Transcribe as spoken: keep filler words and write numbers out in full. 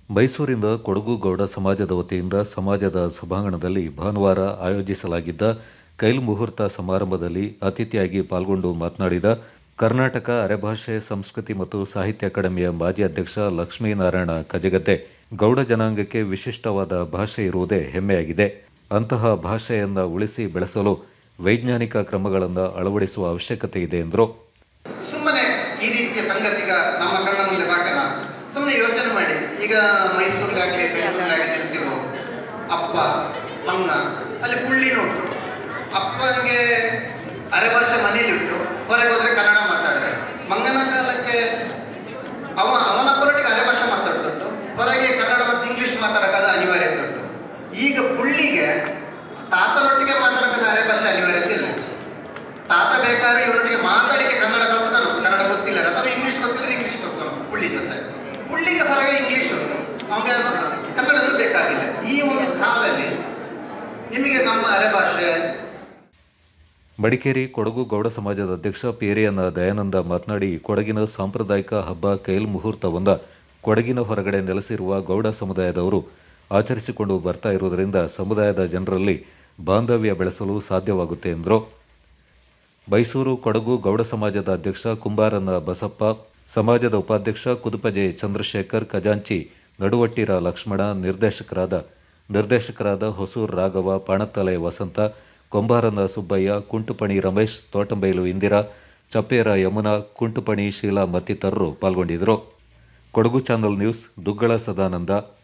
ಮೈಸೂರಿನ ಕೊಡಗು ಗೌಡ ಸಮಾಜದ ವತಿಯಿಂದ ಸಮಾಜದ ಸಭಾಂಗಣದಲ್ಲಿ ಭಾನುವಾರ ಆಯೋಜಿಸಲಾಗಿದ್ದ ಕೈಲ್ ಮುಹೂರ್ತ ಸಮಾರಂಭದಲ್ಲಿ ಅತಿಥಿಯಾಗಿ ಪಾಲ್ಗೊಂಡು ಮಾತನಾಡಿದ ಕರ್ನಾಟಕ ಅರೆಭಾಷೆ ಸಂಸ್ಕೃತಿ ಮತ್ತು ಸಾಹಿತ್ಯ ಅಕಾಡೆಮಿಯ ಮಾಜಿ ಅಧ್ಯಕ್ಷ ಲಕ್ಷ್ಮೀನಾರಾಯಣ ಕಜಗದ್ದೆ, ಗೌಡ ಜನಾಂಗಕ್ಕೆ ವಿಶಿಷ್ಟವಾದ ಭಾಷೆ ಇರುವುದೇ ಹೆಮ್ಮೆಯಾಗಿದೆ. ಅಂತಹ ಭಾಷೆಯನ್ನು ಉಳಿಸಿ ಬೆಳೆಸಲು ವೈಜ್ಞಾನಿಕ ಕ್ರಮಗಳನ್ನು ಅಳವಡಿಸುವ ಅವಶ್ಯಕತೆ ಇದೆ ಎಂದರು. ಸುಮ್ಮನೆ ಈ ರೀತಿಯ ಸಂಗತಿಗ ನಮ್ಮ ಕಣ್ಣ ಮುಂದೆ ಬಾಕನ ಸುಮ್ಮನೆ ಯೋಚನೆ ಮಾಡಿ. ಈಗ ಮೈಸೂರಿಗಾಗಲಿ ಬೆಂಗಳೂರಿಗಾಗಲಿ ನಿಲ್ಸಿರೋ ಅಪ್ಪ ಮಂಗ ಅಲ್ಲಿ ಪುಳ್ಳಿ ಉಂಟು. ಅಪ್ಪಂಗೆ ಅರೆಭಾಷೆ ಮನೇಲಿ ಉಂಟು, ಹೊರಗೆ ಹೋದ್ರೆ ಕನ್ನಡ ಮಾತಾಡಿದೆ. ಮಂಗನ ಕಾಲಕ್ಕೆ ಅವ ಅವನಪ್ಪನೊಟ್ಟಿಗೆ ಅರೆಭಾಷೆ ಮಾತಾಡ್ತುಂಟು, ಹೊರಗೆ ಕನ್ನಡ ಮತ್ತು ಇಂಗ್ಲಿಷ್ ಮಾತಾಡೋಕ್ಕಾದ ಅನಿವಾರ್ಯತೆ ಉಂಟು. ಈಗ ಪುಳ್ಳಿಗೆ ತಾತನೊಟ್ಟಿಗೆ ಮಾತಾಡೋಕ್ಕಾದ ಅರೆಭಾಷೆ ಅನಿವಾರ್ಯತೆ ಇಲ್ಲ. ತಾತ ಬೇಕಾದ್ರೆ ಇವರೊಟ್ಟಿಗೆ ಮಾತಾಡಿಕೆ ಕನ್ನಡ ಕಲ್ತ್ಕೊಂಡು, ಕನ್ನಡ ಗೊತ್ತಿಲ್ಲ ಅಥವಾ ಇಂಗ್ಲೀಷ್ ಗೊತ್ತಿಲ್ಲ ಇಂಗ್ಲೀಷ್ ಕಲ್ತ್ಕೊಂಡು ಪುಳ್ಳಿ ಜೊತೆ. ಪುಳ್ಳಿಗೆ ಹೊರಗೆ ಇಂಗ್ಲೀಷ್ ಉಂಟು, ಅವನಿಗೆ ಕನ್ನಡನೂ ಬೇಕಾಗಿಲ್ಲ. ಈ ಒಂದು ಕಾಲದಲ್ಲಿ ನಿಮಗೆ ನಮ್ಮ ಅರೆಭಾಷೆ. ಮಡಿಕೇರಿ ಕೊಡಗು ಗೌಡ ಸಮಾಜದ ಅಧ್ಯಕ್ಷ ಪೇರಿಯನ ದಯಾನಂದ ಮಾತನಾಡಿ, ಕೊಡಗಿನ ಸಾಂಪ್ರದಾಯಿಕ ಹಬ್ಬ ಕೈಲ್ ಮುಹೂರ್ತವೊಂದ ಕೊಡಗಿನ ಹೊರಗಡೆ ನೆಲೆಸಿರುವ ಗೌಡ ಸಮುದಾಯದವರು ಆಚರಿಸಿಕೊಂಡು ಬರ್ತಾ ಇರುವುದರಿಂದ ಸಮುದಾಯದ ಜನರಲ್ಲಿ ಬಾಂಧವ್ಯ ಬೆಳೆಸಲು ಸಾಧ್ಯವಾಗುತ್ತೆ ಎಂದರು. ಮೈಸೂರು ಕೊಡಗು ಗೌಡ ಸಮಾಜದ ಅಧ್ಯಕ್ಷ ಕುಂಬಾರನ ಬಸಪ್ಪ, ಸಮಾಜದ ಉಪಾಧ್ಯಕ್ಷ ಕುದುಪಜೆ ಚಂದ್ರಶೇಖರ್, ಖಜಾಂಚಿ ನಡುವಟ್ಟಿರ ಲಕ್ಷ್ಮಣ, ನಿರ್ದೇಶಕರಾದ ನಿರ್ದೇಶಕರಾದ ಹೊಸೂರು ರಾಘವ, ಪಾಣತ್ತಲೆ ವಸಂತ, ಕೊಂಬಾರನ ಸುಬ್ಬಯ್ಯ, ಕುಂಟುಪಣಿ ರಮೇಶ್, ತೋಟಂಬೈಲು ಇಂದಿರಾ, ಚಪ್ಪೇರ ಯಮುನಾ, ಕುಂಟುಪಣಿ ಶೀಲಾ ಮತ್ತಿತರರು ಪಾಲ್ಗೊಂಡಿದ್ದರು. Kodagu channel news, Duggala Sadananda.